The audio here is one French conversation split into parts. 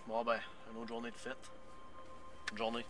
Bon ben, une autre journée de fête. Bonne journée.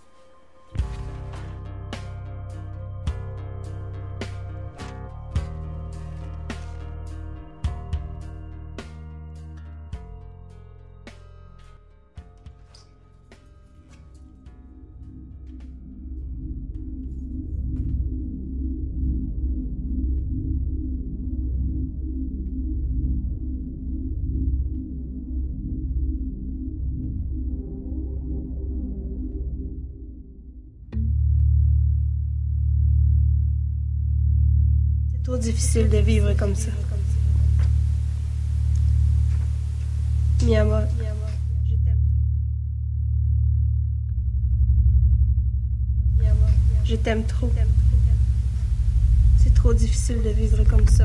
C'est trop difficile de vivre comme ça. Miyama, je t'aime. Je t'aime trop. C'est trop difficile de vivre comme ça.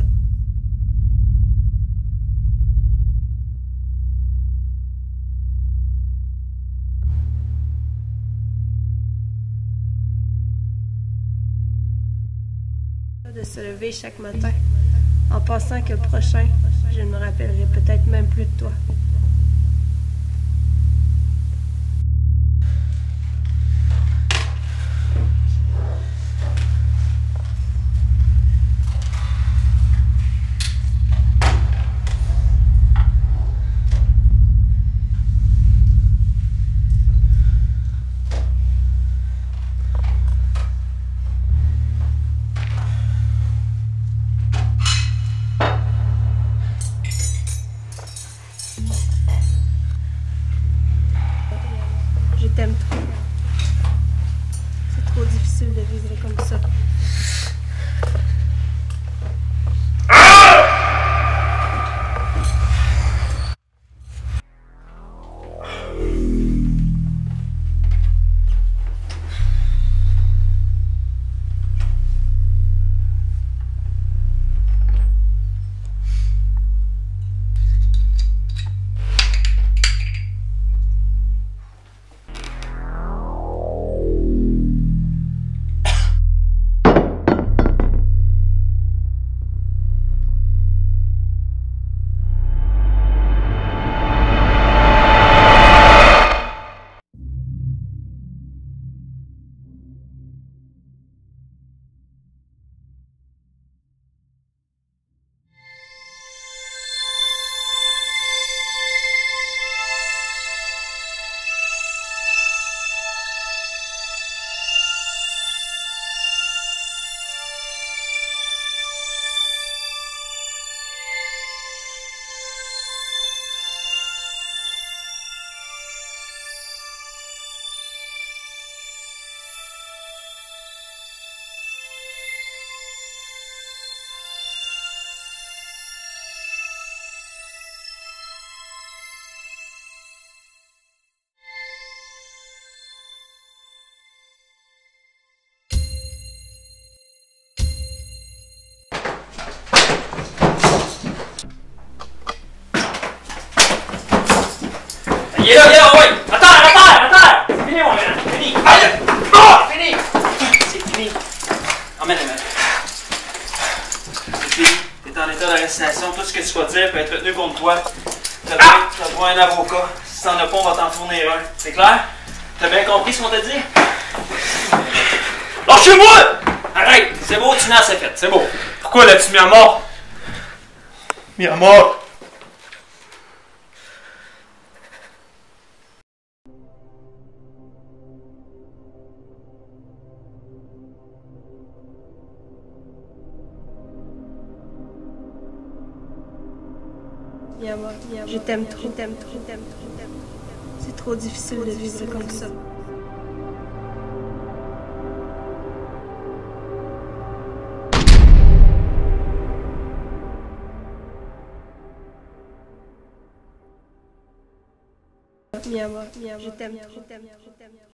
De se lever chaque matin en pensant que le prochain, je ne me rappellerai peut-être même plus de toi. Je t'aime trop. C'est trop difficile de vivre comme ça. Il est là, ouais! Attends! C'est fini, mon gars! C'est fini! Aïe! Ah! C'est fini! C'est fini! Emmène-le. C'est fini. T'es en état d'arrestation. Tout ce que tu vas dire peut être retenu contre toi. T'as droit à un avocat. Si t'en as pas, on va t'en fournir un. C'est clair? T'as bien compris ce qu'on t'a dit? Lâchez-moi! Arrête! C'est beau, tu n'as assez fait. C'est beau. Pourquoi l'as-tu mis à mort? Mis à mort? Miyama, je t'aime trop. C'est trop difficile de vivre comme ça. Miyama, je t'aime.